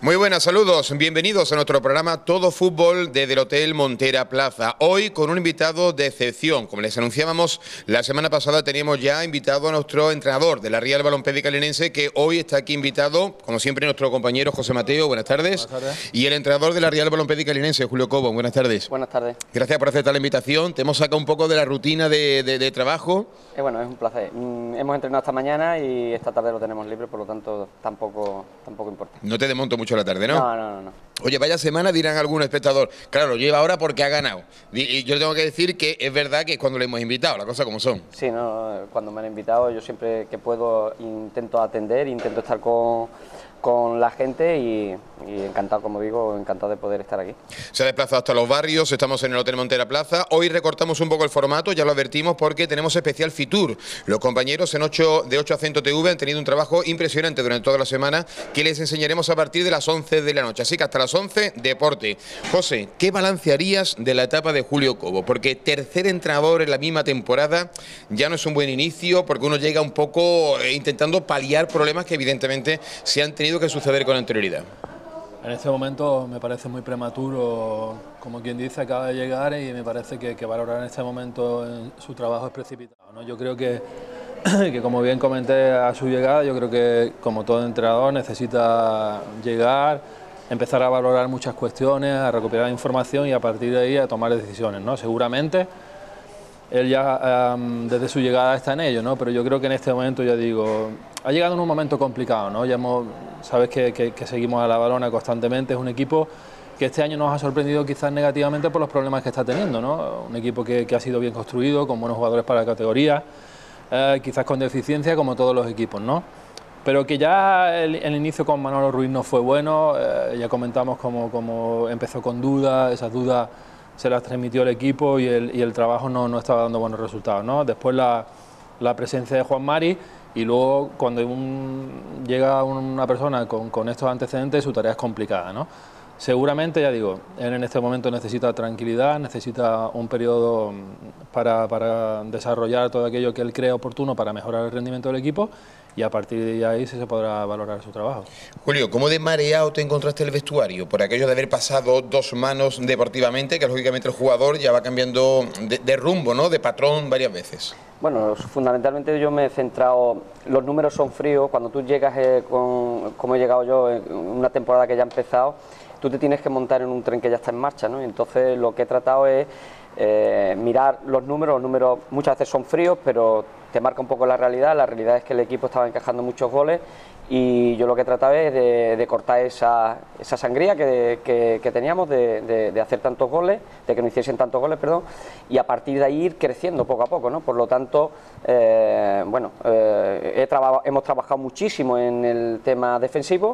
Muy buenas, saludos, bienvenidos a nuestro programa Todo Fútbol desde el Hotel Montera Plaza. Hoy con un invitado de excepción. Como les anunciábamos, la semana pasada teníamos ya invitado a nuestro entrenador de la Real Balompédica Linense, que hoy está aquí invitado, como siempre, nuestro compañero José Mateo. Buenas tardes. Buenas tardes. Y el entrenador de la Real Balompédica Linense, Julio Cobo. Buenas tardes. Buenas tardes. Gracias por aceptar la invitación. Te hemos sacado un poco de la rutina de trabajo. Bueno, es un placer. Hemos entrenado esta mañana y esta tarde lo tenemos libre, por lo tanto tampoco importa. No te desmonto mucho la tarde, ¿no? No. Oye, vaya semana, dirán algún espectador. Claro, lo lleva ahora porque ha ganado. Y yo tengo que decir que es verdad que es cuando le hemos invitado, las cosas como son. Sí, no, cuando me han invitado yo siempre que puedo intento atender, intento estar con la gente y encantado, como digo, encantado de poder estar aquí. Se ha desplazado hasta los barrios, estamos en el Hotel Montera Plaza. Hoy recortamos un poco el formato, ya lo advertimos, porque tenemos especial Fitur. Los compañeros de 8 a Acento TV han tenido un trabajo impresionante durante toda la semana que les enseñaremos a partir de las 11 de la noche. Así que hasta las 11, deporte. José, ¿qué balance harías de la etapa de Julio Cobo? Porque tercer entrenador en la misma temporada ya no es un buen inicio, porque uno llega un poco intentando paliar problemas que evidentemente se han tenido que suceder con anterioridad. En este momento me parece muy prematuro, como quien dice, acaba de llegar y me parece que valorar en este momento su trabajo es precipitado, ¿no? Yo creo que como bien comenté a su llegada, yo creo que como todo entrenador necesita llegar, empezar a valorar muchas cuestiones, a recuperar información y a partir de ahí a tomar decisiones, ¿no? Seguramente él ya desde su llegada está en ello, ¿no? Pero yo creo que en este momento, ya digo, ha llegado en un momento complicado, ¿no? Sabes que seguimos a la Balona constantemente, es un equipo que este año nos ha sorprendido quizás negativamente por los problemas que está teniendo, ¿no? Un equipo que ha sido bien construido, con buenos jugadores para la categoría, quizás con deficiencia como todos los equipos, ¿no? Pero que ya el inicio con Manolo Ruiz no fue bueno, ya comentamos cómo empezó con dudas, esas dudas se las transmitió el equipo y el trabajo no estaba dando buenos resultados, ¿no? Después la presencia de Juan Mari y luego cuando llega una persona con estos antecedentes su tarea es complicada, ¿no? Seguramente, ya digo, él en este momento necesita tranquilidad, necesita un periodo para desarrollar todo aquello que él cree oportuno para mejorar el rendimiento del equipo y a partir de ahí sí se podrá valorar su trabajo. Julio, ¿cómo de mareado te encontraste el vestuario? Por aquello de haber pasado dos manos deportivamente, que lógicamente el jugador ya va cambiando de rumbo, ¿no? De patrón varias veces. Bueno, fundamentalmente yo me he centrado, los números son fríos, cuando tú llegas como he llegado yo en una temporada que ya ha empezado, tú te tienes que montar en un tren que ya está en marcha, ¿no? Y entonces lo que he tratado es mirar los números muchas veces son fríos, pero te marca un poco la realidad es que el equipo estaba encajando muchos goles y yo lo que he tratado es de cortar esa sangría que teníamos de hacer tantos goles, de que no hiciesen tantos goles, perdón, y a partir de ahí ir creciendo poco a poco, ¿no? Por lo tanto, hemos trabajado muchísimo en el tema defensivo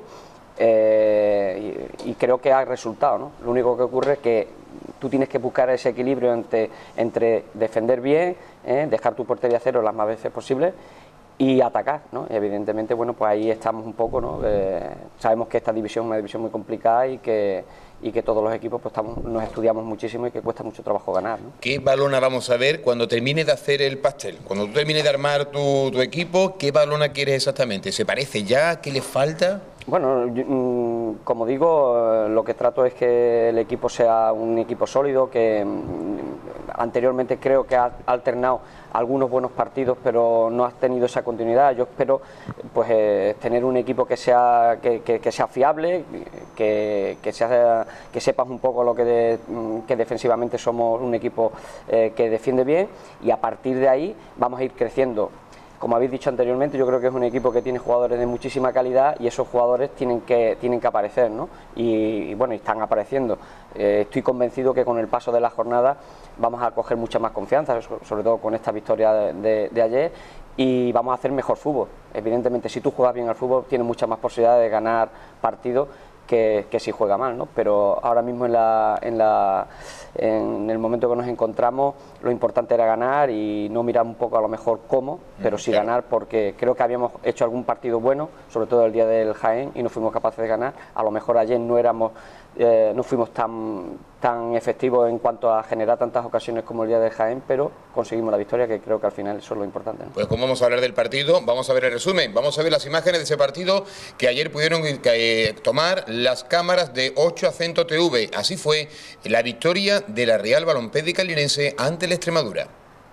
y creo que ha resultado, ¿no? Lo único que ocurre es que tú tienes que buscar ese equilibrio entre defender bien, dejar tu portería a cero las más veces posible y atacar, ¿no? Y evidentemente, bueno, pues ahí estamos un poco, ¿no? Sabemos que esta división es una división muy complicada y que todos los equipos pues nos estudiamos muchísimo y que cuesta mucho trabajo ganar, ¿no? ¿Qué balona vamos a ver cuando termines de hacer el pastel? Cuando tú termines de armar tu equipo, ¿qué balona quieres exactamente? ¿Se parece ya? ¿Qué le falta? Bueno, como digo, lo que trato es que el equipo sea un equipo sólido, que anteriormente creo que ha alternado algunos buenos partidos, pero no ha tenido esa continuidad. Yo espero pues tener un equipo que sea fiable, que sepas un poco lo que defensivamente somos un equipo que defiende bien y a partir de ahí vamos a ir creciendo. Como habéis dicho anteriormente, yo creo que es un equipo que tiene jugadores de muchísima calidad y esos jugadores tienen que aparecer, ¿no? Y bueno, están apareciendo. Estoy convencido que con el paso de la jornada vamos a coger mucha más confianza, sobre todo con esta victoria de ayer, y vamos a hacer mejor fútbol. Evidentemente, si tú juegas bien al fútbol, tienes muchas más posibilidades de ganar partidos que si juega mal, ¿no? Pero ahora mismo en el momento que nos encontramos, lo importante era ganar y no mirar un poco a lo mejor cómo, pero sí ganar, porque creo que habíamos hecho algún partido bueno, sobre todo el día del Jaén, y no fuimos capaces de ganar. A lo mejor ayer no fuimos tan tan efectivos en cuanto a generar tantas ocasiones como el día de Jaén, pero conseguimos la victoria, que creo que al final eso es lo importante, ¿no? Pues como vamos a hablar del partido, vamos a ver el resumen, vamos a ver las imágenes de ese partido que ayer pudieron tomar las cámaras de 8 Acento TV. Así fue la victoria de la Real Balompédica Linense ante la Extremadura.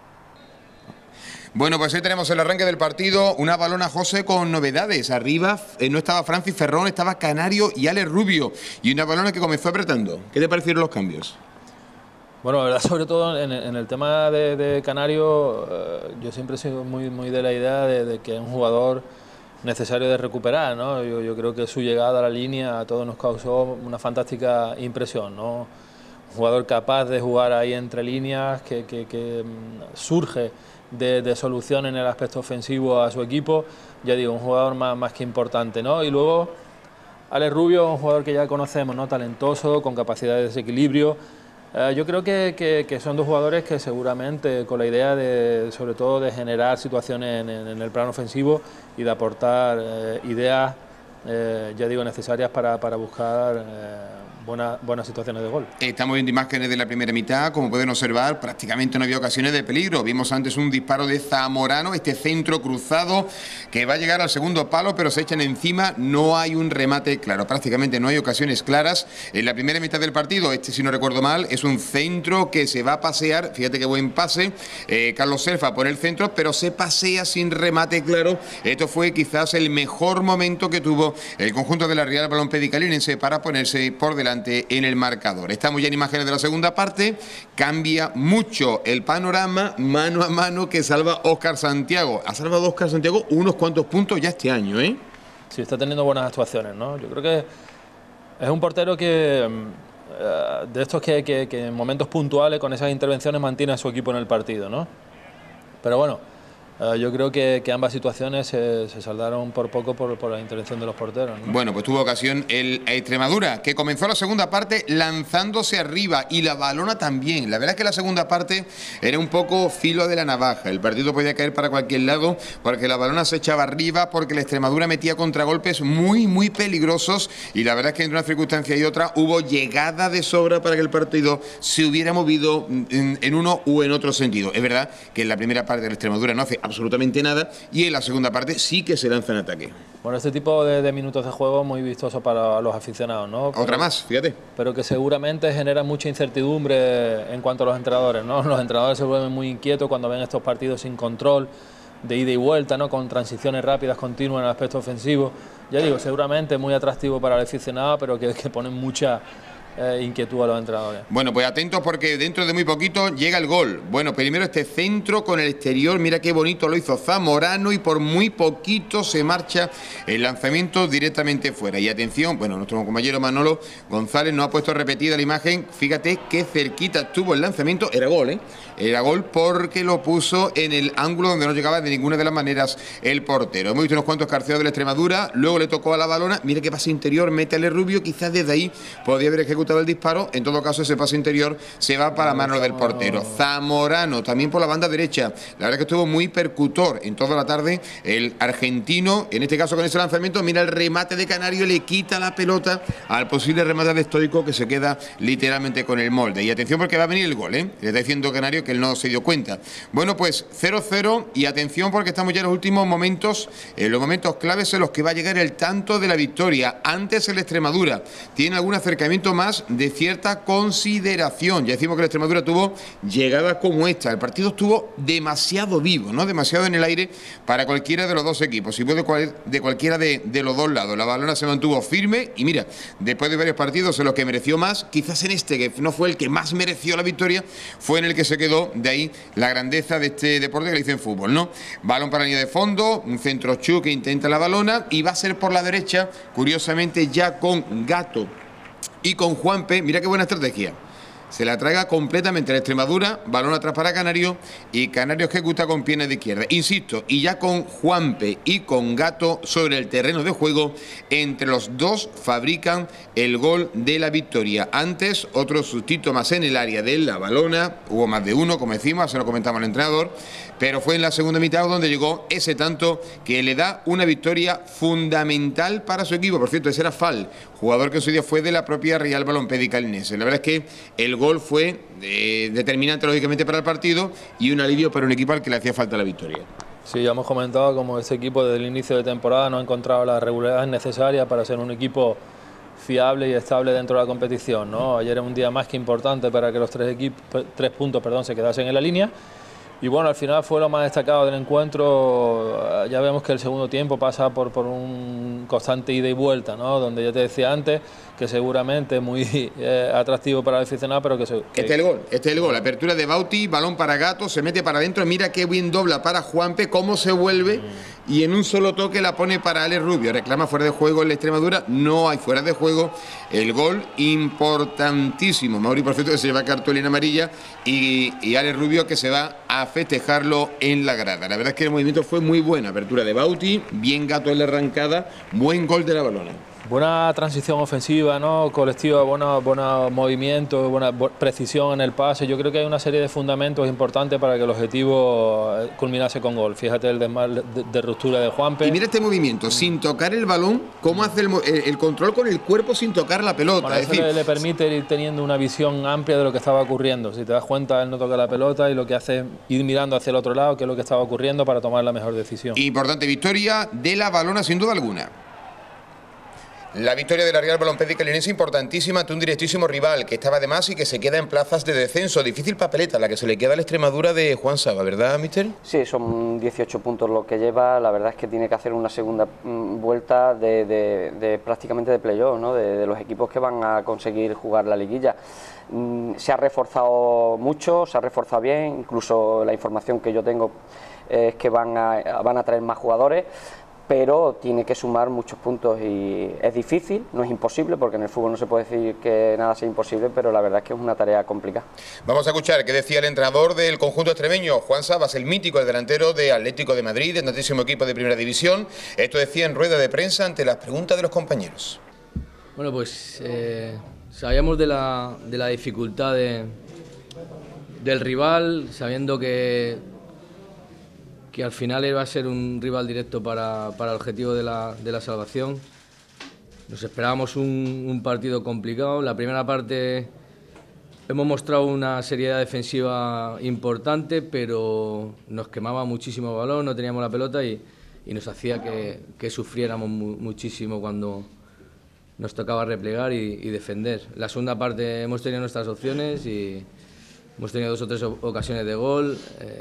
Bueno, pues ahí tenemos el arranque del partido, una balona, José, con novedades. Arriba no estaba Francis Ferrón, estaba Canario y Alex Rubio. Y una balona que comenzó apretando. ¿Qué te parecieron los cambios? Bueno, la verdad, sobre todo en el tema de Canario, yo siempre he sido muy de la idea de que es un jugador necesario de recuperar, ¿no? Yo creo que su llegada a la línea a todos nos causó una fantástica impresión, ¿no? Un jugador capaz de jugar ahí entre líneas, que surge de solución en el aspecto ofensivo a su equipo. Ya digo, un jugador más que importante, ¿no? Y luego Alex Rubio, un jugador que ya conocemos, ¿no? Talentoso, con capacidad de desequilibrio. Yo creo que son dos jugadores que seguramente con la idea sobre todo de generar situaciones en el plano ofensivo y de aportar ideas, ya digo, necesarias para buscar buenas situaciones de gol. Estamos viendo imágenes de la primera mitad, como pueden observar, prácticamente no había ocasiones de peligro. Vimos antes un disparo de Zamorano, este centro cruzado que va a llegar al segundo palo, pero se echan encima, no hay un remate claro, prácticamente no hay ocasiones claras. En la primera mitad del partido, si no recuerdo mal, es un centro que se va a pasear, fíjate qué buen pase, Carlos Serfa por el centro, pero se pasea sin remate claro. Esto fue quizás el mejor momento que tuvo el conjunto de la Real Balompédica Linense para ponerse por delante en el marcador. Estamos ya en imágenes de la segunda parte, cambia mucho el panorama, mano a mano que salva Óscar Santiago. Ha salvado Óscar Santiago unos cuantos puntos ya este año, ¿eh? Sí, está teniendo buenas actuaciones, ¿no? Yo creo que es un portero que de estos que en momentos puntuales con esas intervenciones mantiene a su equipo en el partido, ¿no? Pero bueno, yo creo que ambas situaciones se saldaron por poco por la intervención de los porteros, ¿no? Bueno, pues tuvo ocasión el Extremadura, que comenzó la segunda parte lanzándose arriba y la balona también. La verdad es que la segunda parte era un poco filo de la navaja. El partido podía caer para cualquier lado porque la balona se echaba arriba, porque la Extremadura metía contragolpes muy peligrosos y la verdad es que entre una circunstancia y otra hubo llegada de sobra para que el partido se hubiera movido en uno u en otro sentido. Es verdad que en la primera parte de la Extremadura no hace absolutamente nada y en la segunda parte sí que se lanza en ataque. Bueno, este tipo de minutos de juego muy vistoso para los aficionados, ¿no? Otra más, fíjate. Pero que seguramente genera mucha incertidumbre en cuanto a los entrenadores, ¿no? Los entrenadores se vuelven muy inquietos cuando ven estos partidos sin control, de ida y vuelta, ¿no? Con transiciones rápidas continuas en el aspecto ofensivo. Ya digo, seguramente muy atractivo para el aficionado, pero que ponen mucha inquietud a los entrenadores. Bueno, pues atentos porque dentro de muy poquito llega el gol. Bueno, primero este centro con el exterior, mira qué bonito lo hizo Zamorano y por muy poquito se marcha el lanzamiento directamente fuera. Y atención, bueno, nuestro compañero Manolo González nos ha puesto repetida la imagen, fíjate qué cerquita estuvo el lanzamiento, era gol, ¿eh? Era gol porque lo puso en el ángulo donde no llegaba de ninguna de las maneras el portero. Hemos visto unos cuantos carceos de la Extremadura, luego le tocó a la balona, mira qué pase interior, métale Rubio, quizás desde ahí podía haber ejecutado el disparo. En todo caso ese pase interior se va para mano del portero. Zamorano también por la banda derecha, la verdad que estuvo muy percutor en toda la tarde el argentino, en este caso con ese lanzamiento, mira el remate de Canario, le quita la pelota al posible remate de Stoico que se queda literalmente con el molde. Y atención porque va a venir el gol, ¿eh? Le está diciendo Canario que él no se dio cuenta. Bueno, pues 0-0 y atención porque estamos ya en los últimos momentos, los momentos claves en los que va a llegar el tanto de la victoria. Antes el Extremadura tiene algún acercamiento más de cierta consideración. Ya decimos que la Extremadura tuvo llegadas como esta. El partido estuvo demasiado vivo, ¿no? Demasiado en el aire para cualquiera de los dos equipos. Si puede de cualquiera de los dos lados. La balona se mantuvo firme y mira, después de varios partidos en los que mereció más, quizás en este que no fue el que más mereció la victoria, fue en el que se quedó. De ahí la grandeza de este deporte que le dicen fútbol, ¿no? Balón para la línea de fondo, un centro Chu que intenta la balona y va a ser por la derecha, curiosamente ya con Gato y con Juanpe. Mira qué buena estrategia. se la traga completamente la Extremadura, balón atrás para Canario y Canario ejecuta con piernas de izquierda. Insisto, y ya con Juanpe y con Gato sobre el terreno de juego, entre los dos fabrican el gol de la victoria. Antes, otro sustito más en el área de la Balona, hubo más de uno, como decimos, se lo comentaba el entrenador, pero fue en la segunda mitad donde llegó ese tanto que le da una victoria fundamental para su equipo. Por cierto, ese era Fall, jugador que en su día fue de la propia Real Balompédica Linense. La verdad es que el gol fue determinante lógicamente para el partido y un alivio para un equipo al que le hacía falta la victoria. Sí, ya hemos comentado como ese equipo desde el inicio de temporada no ha encontrado la regularidad necesaria para ser un equipo fiable y estable dentro de la competición, ¿no? Ayer era un día más que importante para que los tres puntos se quedasen en la línea. Y bueno, al final fue lo más destacado del encuentro. Ya vemos que el segundo tiempo pasa por un constante ida y vuelta, ¿no? Donde ya te decía antes que seguramente es muy atractivo para el aficionado, pero que este es el gol, apertura de Bauti, balón para Gato, se mete para adentro, mira qué bien dobla para Juanpe, cómo se vuelve y en un solo toque la pone para Alex Rubio. Reclama fuera de juego en la Extremadura, no hay fuera de juego. El gol importantísimo. Mauri, por cierto, que se lleva cartulina amarilla y Alex Rubio que se va a festejarlo en la grada. La verdad es que el movimiento fue muy bueno, apertura de Bauti, bien Gato en la arrancada, buen gol de la Balona. Buena transición ofensiva, ¿no? Colectiva, buenos movimientos, buena precisión en el pase. Yo creo que hay una serie de fundamentos importantes para que el objetivo culminase con gol. Fíjate el desmal de ruptura de Juanpe. Y mira este movimiento, sin tocar el balón, cómo hace el control con el cuerpo sin tocar la pelota. Bueno, eso le permite ir teniendo una visión amplia de lo que estaba ocurriendo. Si te das cuenta, él no toca la pelota y lo que hace es ir mirando hacia el otro lado, que es lo que estaba ocurriendo para tomar la mejor decisión. Importante victoria de la Balona, sin duda alguna. La victoria de la Real Balompédica Linense importantísima ante un directísimo rival que estaba de más y que se queda en plazas de descenso. Difícil papeleta la que se le queda a la Extremadura de Juan Saba, ¿verdad, míster? Sí, son 18 puntos lo que lleva. La verdad es que tiene que hacer una segunda vuelta de prácticamente de playoff, ¿no? De los equipos que van a conseguir jugar la liguilla. Se ha reforzado mucho, se ha reforzado bien, incluso la información que yo tengo es que van a traer más jugadores, pero tiene que sumar muchos puntos y es difícil, no es imposible, porque en el fútbol no se puede decir que nada sea imposible, pero la verdad es que es una tarea complicada. Vamos a escuchar qué decía el entrenador del conjunto extremeño, Juan Sabas, el mítico, el delantero de Atlético de Madrid, el tantísimo equipo de Primera División. Esto decía en rueda de prensa ante las preguntas de los compañeros. Bueno, pues sabíamos de la dificultad del rival, sabiendo que al final iba a ser un rival directo para el objetivo de la salvación. Nos esperábamos un partido complicado. La primera parte hemos mostrado una seriedad defensiva importante, pero nos quemaba muchísimo el balón, no teníamos la pelota y nos hacía que sufriéramos muchísimo cuando nos tocaba replegar y defender. La segunda parte hemos tenido nuestras opciones y hemos tenido 2 o 3 ocasiones de gol,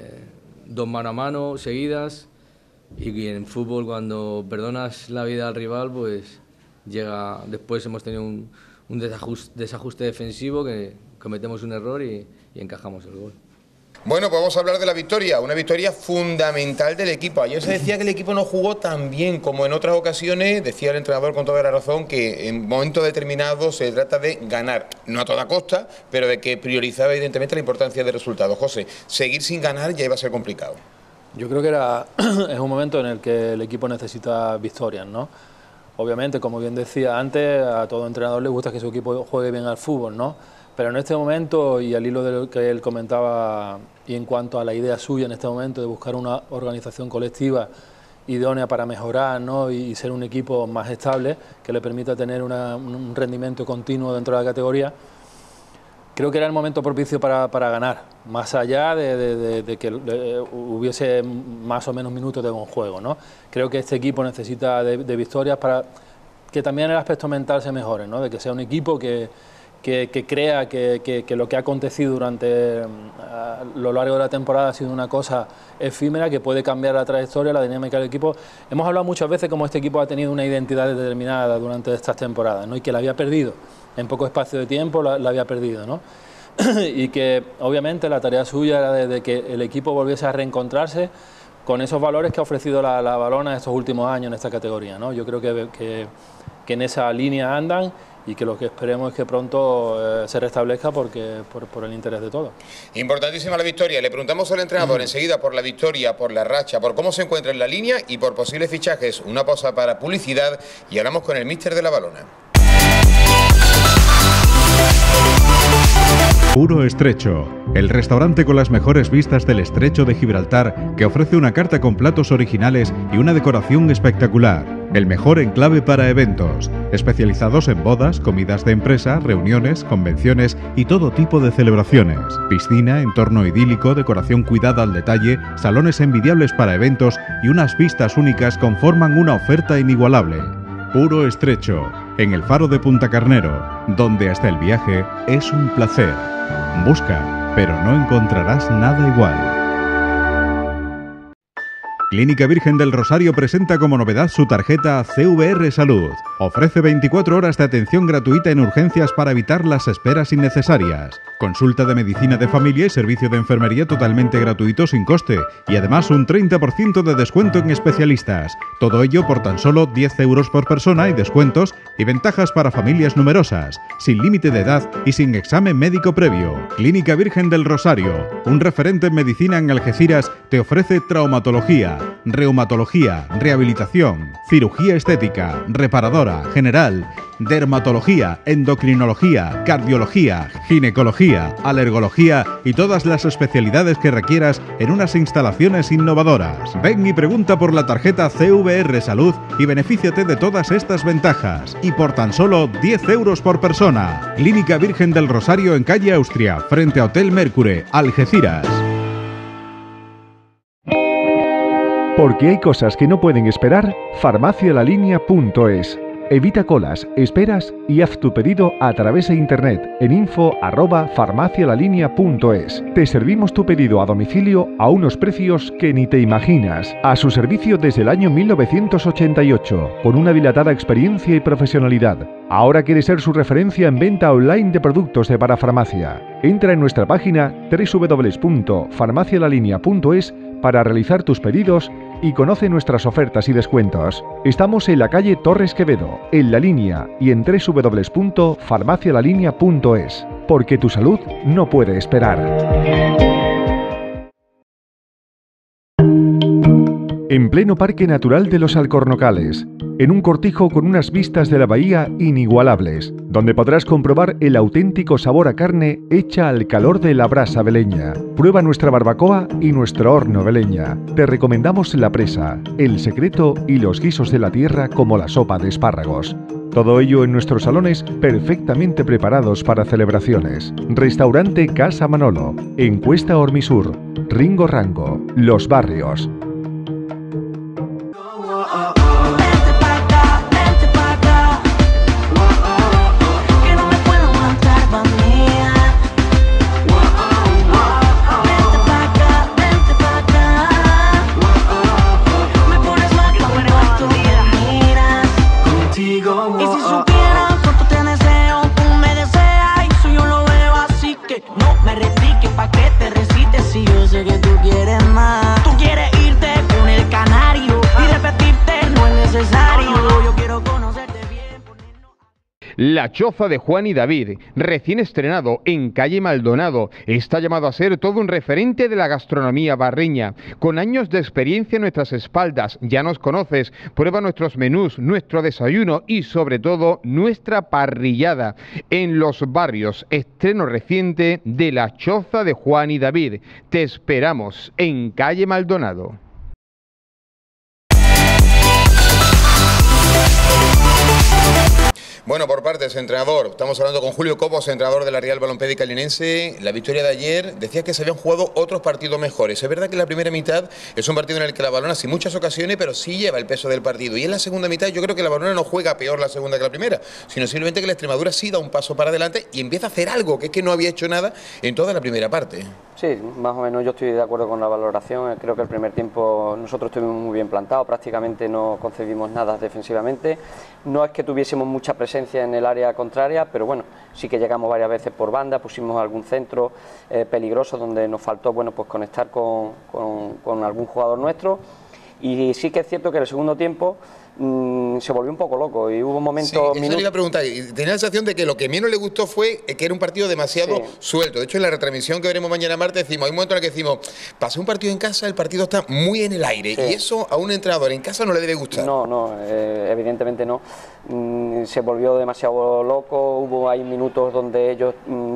2 mano a mano seguidas, y en fútbol cuando perdonas la vida al rival pues llega, después hemos tenido un desajuste defensivo, que cometemos un error y encajamos el gol. Bueno, pues vamos a hablar de la victoria, una victoria fundamental del equipo. Ayer se decía que el equipo no jugó tan bien como en otras ocasiones, decía el entrenador con toda la razón que en momentos determinados se trata de ganar, no a toda costa, pero de que priorizaba evidentemente la importancia del resultado. José, seguir sin ganar ya iba a ser complicado. Yo creo que es un momento en el que el equipo necesita victorias, ¿no? Obviamente, como bien decía antes, a todo entrenador le gusta que su equipo juegue bien al fútbol, ¿no? Pero en este momento, y al hilo de lo que él comentaba, y en cuanto a la idea suya en este momento de buscar una organización colectiva idónea para mejorar, ¿no? y ser un equipo más estable, que le permita tener un rendimiento continuo dentro de la categoría, creo que era el momento propicio para ganar, más allá de que hubiese más o menos minutos de buen juego, ¿no? Creo que este equipo necesita de victorias para que también el aspecto mental se mejore, ¿no? De que sea un equipo que crea que lo que ha acontecido durante lo largo de la temporada ha sido una cosa efímera, que puede cambiar la trayectoria, la dinámica del equipo. Hemos hablado muchas veces cómo este equipo ha tenido una identidad determinada durante estas temporadas, ¿no? Y que la había perdido, en poco espacio de tiempo la había perdido, ¿no? Y que obviamente la tarea suya era de que el equipo volviese a reencontrarse con esos valores que ha ofrecido la Balona estos últimos años en esta categoría, ¿no? Yo creo que en esa línea andan y que lo que esperemos es que pronto se restablezca porque por el interés de todos. Importantísima la victoria. Le preguntamos al entrenador enseguida por la victoria, por la racha, por cómo se encuentra en la línea y por posibles fichajes. Una pausa para publicidad y hablamos con el míster de la Balona. Puro Estrecho, el restaurante con las mejores vistas del Estrecho de Gibraltar, que ofrece una carta con platos originales y una decoración espectacular. El mejor enclave para eventos, especializados en bodas, comidas de empresa, reuniones, convenciones y todo tipo de celebraciones. Piscina, entorno idílico, decoración cuidada al detalle, salones envidiables para eventos y unas vistas únicas conforman una oferta inigualable. Puro Estrecho, en el Faro de Punta Carnero, donde hasta el viaje es un placer. Busca, pero no encontrarás nada igual. Clínica Virgen del Rosario presenta como novedad su tarjeta CVR Salud. Ofrece 24 horas de atención gratuita en urgencias para evitar las esperas innecesarias. Consulta de medicina de familia y servicio de enfermería totalmente gratuito sin coste. Y además un 30% de descuento en especialistas. Todo ello por tan solo 10 euros por persona y descuentos y ventajas para familias numerosas. Sin límite de edad y sin examen médico previo. Clínica Virgen del Rosario, un referente en medicina en Algeciras, te ofrece traumatología, reumatología, rehabilitación, cirugía estética, reparadora, general, dermatología, endocrinología, cardiología, ginecología, alergología y todas las especialidades que requieras en unas instalaciones innovadoras. Ven y pregunta por la tarjeta CVR Salud y benefíciate de todas estas ventajas. Y por tan solo 10 euros por persona. Clínica Virgen del Rosario en calle Austria, frente a Hotel Mercure, Algeciras. Porque hay cosas que no pueden esperar, farmacialalinea.es. Evita colas, esperas y haz tu pedido a través de internet en info@farmacialalinea.es. Te servimos tu pedido a domicilio a unos precios que ni te imaginas. A su servicio desde el año 1988, con una dilatada experiencia y profesionalidad. Ahora quiere ser su referencia en venta online de productos de parafarmacia. Entra en nuestra página www.farmacialalinea.es para realizar tus pedidos y conoce nuestras ofertas y descuentos. Estamos en la calle Torres Quevedo, en La Línea y en www.farmacialalinea.es, porque tu salud no puede esperar. En pleno Parque Natural de los Alcornocales, en un cortijo con unas vistas de la bahía inigualables, donde podrás comprobar el auténtico sabor a carne hecha al calor de la brasa veleña. Prueba nuestra barbacoa y nuestro horno veleña. Te recomendamos la presa, el secreto y los guisos de la tierra como la sopa de espárragos. Todo ello en nuestros salones perfectamente preparados para celebraciones. Restaurante Casa Manolo, en Cuesta Ormisur, Ringo Rango, Los Barrios. La Choza de Juan y David, recién estrenado en calle Maldonado, está llamado a ser todo un referente de la gastronomía barreña. Con años de experiencia en nuestras espaldas, ya nos conoces, prueba nuestros menús, nuestro desayuno y sobre todo nuestra parrillada. En Los Barrios, estreno reciente de La Choza de Juan y David. Te esperamos en calle Maldonado. Bueno, por partes, entrenador, estamos hablando con Julio Cobos, entrenador de la Real Balompédica Linense. La victoria de ayer, decía que se habían jugado otros partidos mejores. Es verdad que la primera mitad es un partido en el que la Balona, sin muchas ocasiones, pero sí lleva el peso del partido. Y en la segunda mitad yo creo que la Balona no juega peor la segunda que la primera, sino simplemente que la Extremadura sí da un paso para adelante y empieza a hacer algo, que es que no había hecho nada en toda la primera parte. Sí, más o menos yo estoy de acuerdo con la valoración. Creo que el primer tiempo nosotros estuvimos muy bien plantados, prácticamente no concedimos nada defensivamente. No es que tuviésemos mucha presencia en el área contraria, pero bueno, sí que llegamos varias veces por banda, pusimos algún centro peligroso donde nos faltó, bueno, pues conectar con algún jugador nuestro. Y sí que es cierto que en el segundo tiempo se volvió un poco loco y hubo momentos... Sí, eso le iba a preguntar. Tenía la sensación de que lo que menos le gustó fue que era un partido demasiado suelto. De hecho, en la retransmisión que veremos mañana martes decimos, hay un momento en el que decimos, pasé un partido en casa, el partido está muy en el aire, y eso a un entrenador en casa no le debe gustar. No, evidentemente no. Se volvió demasiado loco, hubo ahí minutos donde ellos,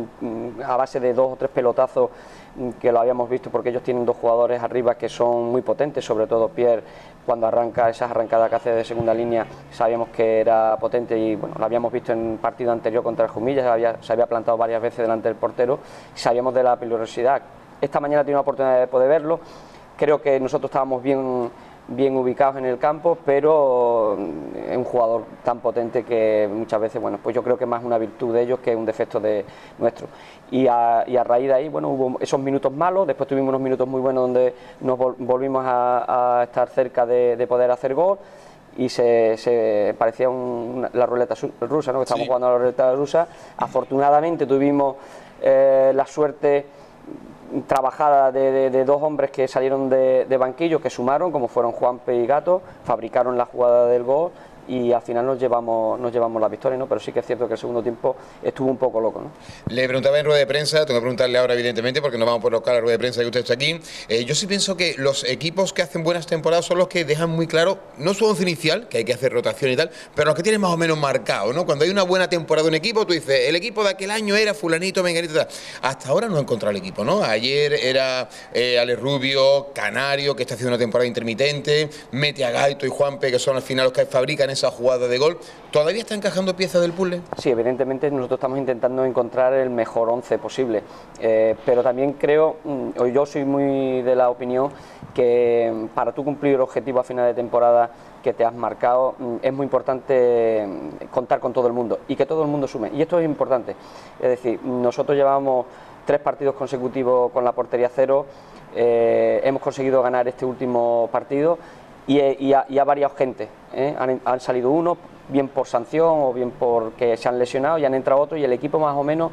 a base de 2 o 3 pelotazos, que lo habíamos visto porque ellos tienen 2 jugadores arriba que son muy potentes, sobre todo Pierre, cuando arranca esas arrancadas que hace de segunda línea, sabíamos que era potente y bueno, lo habíamos visto en el partido anterior contra el Jumilla, se había plantado varias veces delante del portero, y sabíamos de la peligrosidad. Esta mañana tiene una oportunidad de poder verlo, creo que nosotros estábamos bien ubicados en el campo, pero es un jugador tan potente que muchas veces, bueno, pues yo creo que es más una virtud de ellos que un defecto de nuestro. Y a raíz de ahí, bueno, hubo esos minutos malos, después tuvimos unos minutos muy buenos donde nos volvimos a estar cerca de poder hacer gol, y se parecía la ruleta rusa, ¿no? Que estábamos jugando a la ruleta rusa. Afortunadamente tuvimos la suerte trabajada de 2 hombres que salieron de banquillo, que sumaron, como fueron Juanpe y Gato, fabricaron la jugada del gol y al final nos llevamos la victoria, ¿no? Pero sí que es cierto que el segundo tiempo estuvo un poco loco, ¿no? Le preguntaba en rueda de prensa, tengo que preguntarle ahora evidentemente porque no vamos por local a la rueda de prensa que usted está aquí. Yo sí pienso que los equipos que hacen buenas temporadas son los que dejan muy claro, no su once inicial, que hay que hacer rotación y tal, pero los que tienen más o menos marcado, ¿no? Cuando hay una buena temporada de un equipo, tú dices, el equipo de aquel año era fulanito, menganito, tal. Hasta ahora no he encontrado el equipo, ¿no? Ayer era Ale Rubio, Canario, que está haciendo una temporada intermitente, mete a Gaito y Juanpe, que son al final los que fabrican esa jugada de gol. ¿Todavía está encajando piezas del puzzle? Sí, evidentemente nosotros estamos intentando encontrar el mejor 11 posible, pero también creo, yo soy muy de la opinión que para tú cumplir el objetivo a final de temporada que te has marcado, es muy importante contar con todo el mundo y que todo el mundo sume, y esto es importante. Es decir, nosotros llevamos 3 partidos consecutivos con la portería cero, hemos conseguido ganar este último partido y ha variado gente, han salido unos bien por sanción o bien porque se han lesionado y han entrado otros, y el equipo más o menos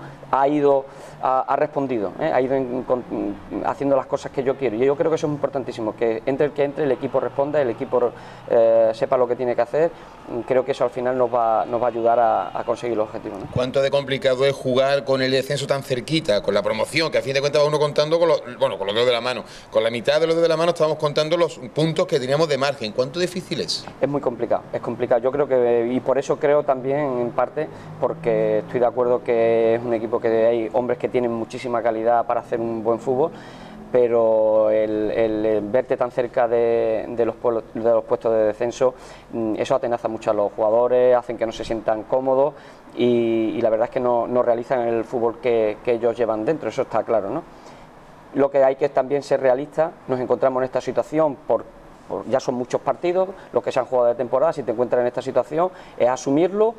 ha respondido, ha ido haciendo las cosas que yo quiero, y yo creo que eso es importantísimo, que entre el equipo responda, el equipo sepa lo que tiene que hacer. Creo que eso al final nos va a ayudar a conseguir los objetivos, ¿no? ¿Cuánto de complicado es jugar con el descenso tan cerquita, con la promoción, que a fin de cuentas va uno contando con los dedos de la mano, con la mitad de los dedos de la mano estábamos contando los puntos que teníamos de margen? ¿Cuánto difícil es? Es muy complicado, es complicado. Yo creo que, y por eso creo también, en parte, porque estoy de acuerdo que es un equipo que hay hombres que tienen muchísima calidad para hacer un buen fútbol, pero el verte tan cerca de los puestos de descenso, eso atenaza mucho a los jugadores, hacen que no se sientan cómodos y la verdad es que no realizan el fútbol que ellos llevan dentro, eso está claro, ¿no? Lo que hay que también ser realista, nos encontramos en esta situación ya son muchos partidos los que se han jugado de temporada. Si te encuentras en esta situación es asumirlo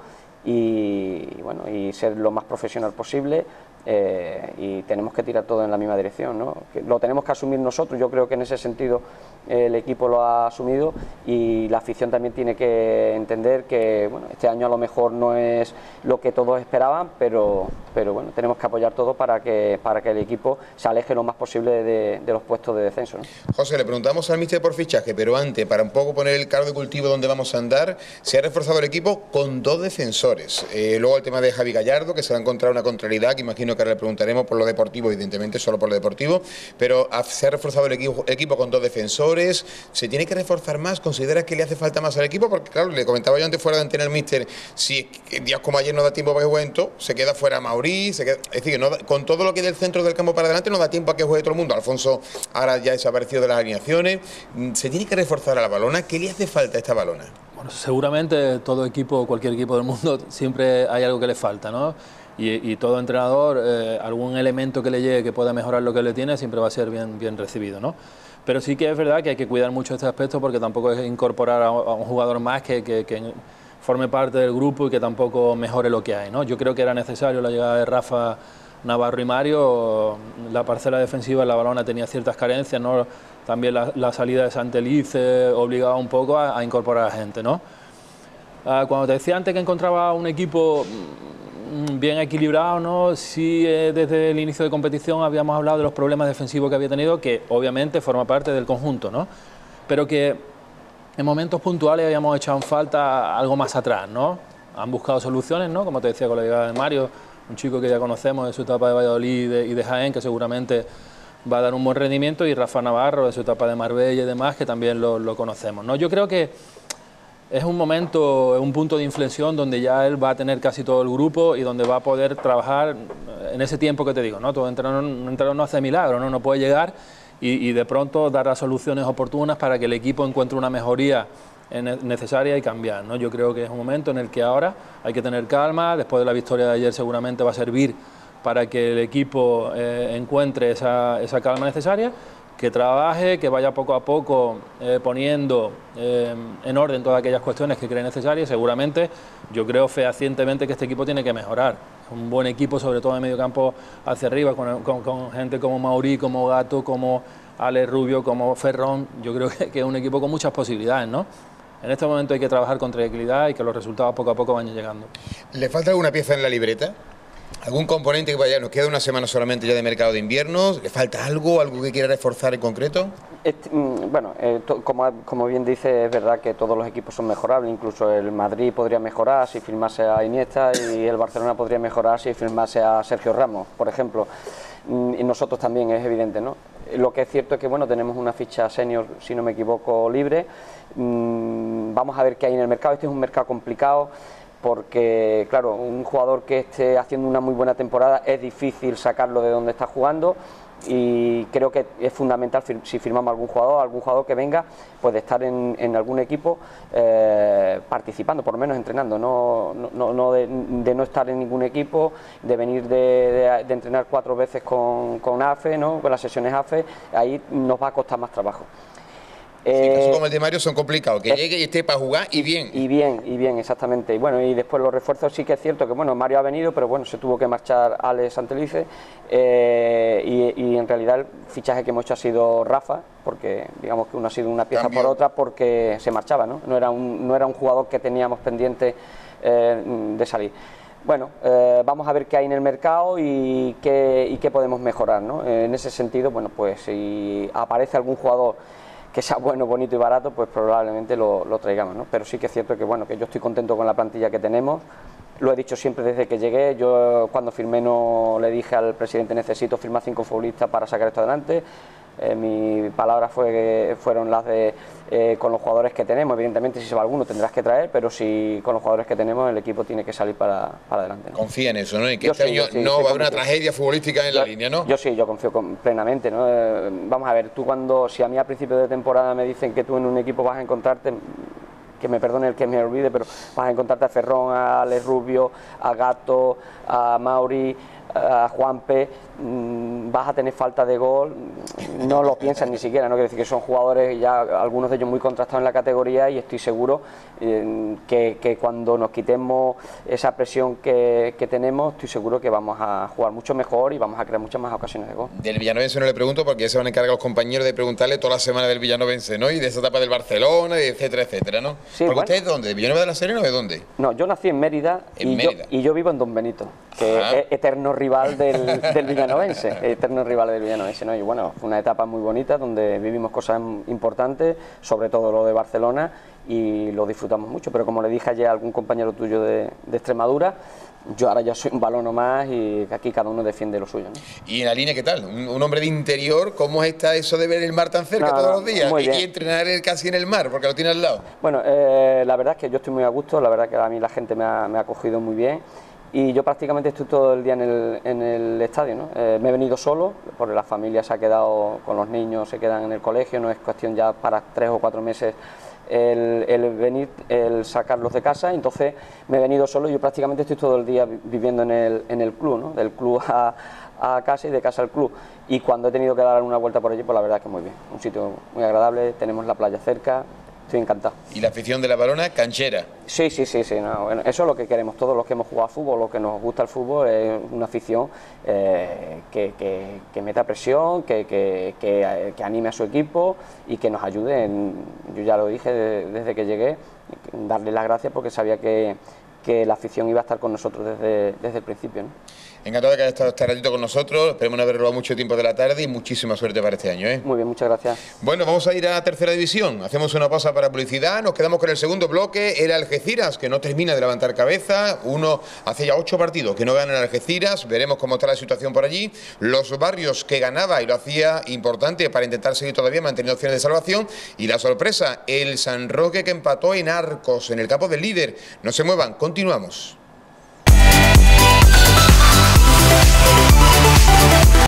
y ser lo más profesional posible, y tenemos que tirar todo en la misma dirección, ¿no? Lo tenemos que asumir nosotros. Yo creo que en ese sentido el equipo lo ha asumido, y la afición también tiene que entender que este año a lo mejor no es lo que todos esperaban, pero bueno, tenemos que apoyar todo para que el equipo se aleje lo más posible de los puestos de descenso, ¿no? José, le preguntamos al míster por fichaje, pero antes, para un poco poner el caldo de cultivo donde vamos a andar, se ha reforzado el equipo con 2 defensores. Luego el tema de Javi Gallardo, que se va a encontrar una contrariedad, que imagino que ahora le preguntaremos por lo deportivo, evidentemente solo por lo deportivo, pero se ha reforzado el equipo con 2 defensores. ¿Se tiene que reforzar más? ¿Consideras que le hace falta más al equipo? Porque claro, le comentaba yo antes fuera de antena al míster, si días como ayer no da tiempo para que juegue, se queda fuera Mauricio, es decir, que con todo lo que del centro del campo para adelante no da tiempo a que juegue todo el mundo. Alfonso ahora ya ha desaparecido de las alineaciones. ¿Se tiene que reforzar a la Balona? ¿Qué le hace falta a esta Balona? Bueno, seguramente todo equipo, cualquier equipo del mundo, siempre hay algo que le falta, ¿no? Y todo entrenador, algún elemento que le llegue que pueda mejorar lo que le tiene, siempre va a ser bien recibido, ¿no? Pero sí que es verdad que hay que cuidar mucho este aspecto, porque tampoco es incorporar a un jugador más que forme parte del grupo y que tampoco mejore lo que hay, ¿no? Yo creo que era necesario la llegada de Rafa, Navarro y Mario. La parcela defensiva en la Balona tenía ciertas carencias, ¿no? También la salida de Santelice obligaba un poco a incorporar a gente, ¿no? Cuando te decía antes que encontraba un equipo bien equilibrado, ¿no? Sí, desde el inicio de competición habíamos hablado de los problemas defensivos que había tenido, que obviamente forma parte del conjunto, ¿no? Pero que en momentos puntuales habíamos echado en falta algo más atrás, ¿no? Han buscado soluciones, ¿no? Como te decía, con la llegada de Mario, un chico que ya conocemos de su etapa de Valladolid y de Jaén, que seguramente va a dar un buen rendimiento, y Rafa Navarro de su etapa de Marbella y demás, que también lo conocemos, ¿no? Yo creo que es un momento, un punto de inflexión donde ya él va a tener casi todo el grupo y donde va a poder trabajar en ese tiempo que te digo, ¿no? Todo entrenador no hace milagros, ¿no? No puede llegar y de pronto dar las soluciones oportunas para que el equipo encuentre una mejoría necesaria y cambiar, ¿no? Yo creo que es un momento en el que ahora hay que tener calma. Después de la victoria de ayer seguramente va a servir para que el equipo encuentre esa calma necesaria, que trabaje, que vaya poco a poco poniendo en orden todas aquellas cuestiones que cree necesarias. Seguramente, yo creo fehacientemente que este equipo tiene que mejorar. Un buen equipo, sobre todo de medio campo hacia arriba, con gente como Mauri, como Gato, como Alex Rubio, como Ferrón. Yo creo que es un equipo con muchas posibilidades, ¿no? En este momento hay que trabajar con tranquilidad y que los resultados poco a poco vayan llegando. ¿Le falta alguna pieza en la libreta? ¿Algún componente que vaya? Nos queda una semana solamente ya de mercado de invierno. ¿Le falta algo que quiera reforzar en concreto? Bueno, como bien dice, es verdad que todos los equipos son mejorables. Incluso el Madrid podría mejorar si firmase a Iniesta, y el Barcelona podría mejorar si firmase a Sergio Ramos, por ejemplo. Y nosotros también, es evidente, ¿no? Lo que es cierto es que, bueno, tenemos una ficha senior, si no me equivoco, libre. Vamos a ver qué hay en el mercado. Este es un mercado complicado, porque, claro, un jugador que esté haciendo una muy buena temporada es difícil sacarlo de donde está jugando, y creo que es fundamental, si firmamos algún jugador que venga, pues de estar en algún equipo participando, por lo menos entrenando, no de no estar en ningún equipo, de venir de entrenar 4 veces con AFE, ¿no? Con las sesiones AFE, ahí nos va a costar más trabajo. Sí, casos como el de Mario son complicados, que llegue y esté para jugar y bien. Y bien, exactamente. Y bueno, y después los refuerzos, sí que es cierto que, bueno, Mario ha venido, pero bueno, se tuvo que marchar Alex Santelice, y en realidad el fichaje que hemos hecho ha sido Rafa, porque digamos que uno ha sido una pieza por otra, porque se marchaba, ¿no? No era un jugador que teníamos pendiente de salir. Bueno, vamos a ver qué hay en el mercado y qué podemos mejorar, ¿no? En ese sentido, bueno, pues si aparece algún jugador que sea bueno, bonito y barato, pues probablemente lo traigamos, ¿no? Pero sí que es cierto que, bueno, que yo estoy contento con la plantilla que tenemos. Lo he dicho siempre desde que llegué. Yo, cuando firmé, no le dije al presidente: necesito firmar 5 futbolistas para sacar esto adelante. Mi palabra fueron las de con los jugadores que tenemos. Evidentemente, si se va alguno tendrás que traer, pero si con los jugadores que tenemos el equipo tiene que salir para adelante, ¿no? Confía en eso, ¿no? En que este año no va a haber una tragedia futbolística en la línea, ¿no? Yo confío plenamente, ¿no? Vamos a ver, si a mí a principio de temporada me dicen que tú en un equipo vas a encontrarte, que me perdone el que me olvide, pero vas a encontrarte a Ferrón, a Alex Rubio, a Gato, a Mauri, a Juanpe, vas a tener falta de gol, no lo piensan ni siquiera, ¿no? Quiero decir que son jugadores ya, algunos de ellos muy contrastados en la categoría, y estoy seguro que cuando nos quitemos esa presión que tenemos, estoy seguro que vamos a jugar mucho mejor y vamos a crear muchas más ocasiones de gol. Del villanovense no le pregunto, porque ya se van a encargar los compañeros de preguntarle toda la semana del villanovense, ¿no? Y de esa etapa del Barcelona, etcétera, etcétera, ¿no? Sí, porque bueno. ¿usted es de dónde? ¿De Villanueva de la Serena o de dónde? No, yo nací en Mérida, y yo vivo en Don Benito, que es eterno rival del villanovense, ¿no? Y bueno, fue una etapa muy bonita donde vivimos cosas importantes, sobre todo lo de Barcelona, y lo disfrutamos mucho. Pero como le dije ayer a algún compañero tuyo de Extremadura, yo ahora ya soy un balón más, y aquí cada uno defiende lo suyo, ¿no? ¿Y en la línea qué tal? Un hombre de interior, ¿cómo está eso de ver el mar tan cerca todos los días? Y entrenar casi en el mar, porque lo tiene al lado. Bueno, la verdad es que yo estoy muy a gusto, la verdad que a mí la gente me ha acogido muy bien. Y yo prácticamente estoy todo el día en el estadio, ¿no? Me he venido solo, porque la familia se ha quedado con los niños, se quedan en el colegio, no es cuestión ya para 3 o 4 meses el venir, el sacarlos de casa. Entonces me he venido solo, y yo prácticamente estoy todo el día viviendo en el club, ¿no? Del club a casa y de casa al club. Y cuando he tenido que dar una vuelta por allí, pues la verdad es que muy bien, un sitio muy agradable, tenemos la playa cerca. Estoy encantado. ¿Y la afición de la Valona, canchera? Sí, no, bueno, eso es lo que queremos todos los que hemos jugado al fútbol, los que nos gusta el fútbol, es una afición que meta presión, que anime a su equipo y que nos ayude. Yo ya lo dije desde que llegué, darle las gracias, porque sabía que que la afición iba a estar con nosotros desde el principio, ¿no? Encantado de que haya estado este ratito con nosotros, esperemos no haber robado mucho tiempo de la tarde y muchísima suerte para este año, ¿eh? Muy bien, muchas gracias. Bueno, vamos a ir a tercera división, hacemos una pausa para publicidad, nos quedamos con el segundo bloque, el Algeciras, que no termina de levantar cabeza, hace ya 8 partidos que no gana el Algeciras, veremos cómo está la situación por allí, los Barrios que ganaba y lo hacía importante para intentar seguir todavía manteniendo opciones de salvación, y la sorpresa, el San Roque que empató en Arcos, en el campo del líder. No se muevan, continuamos.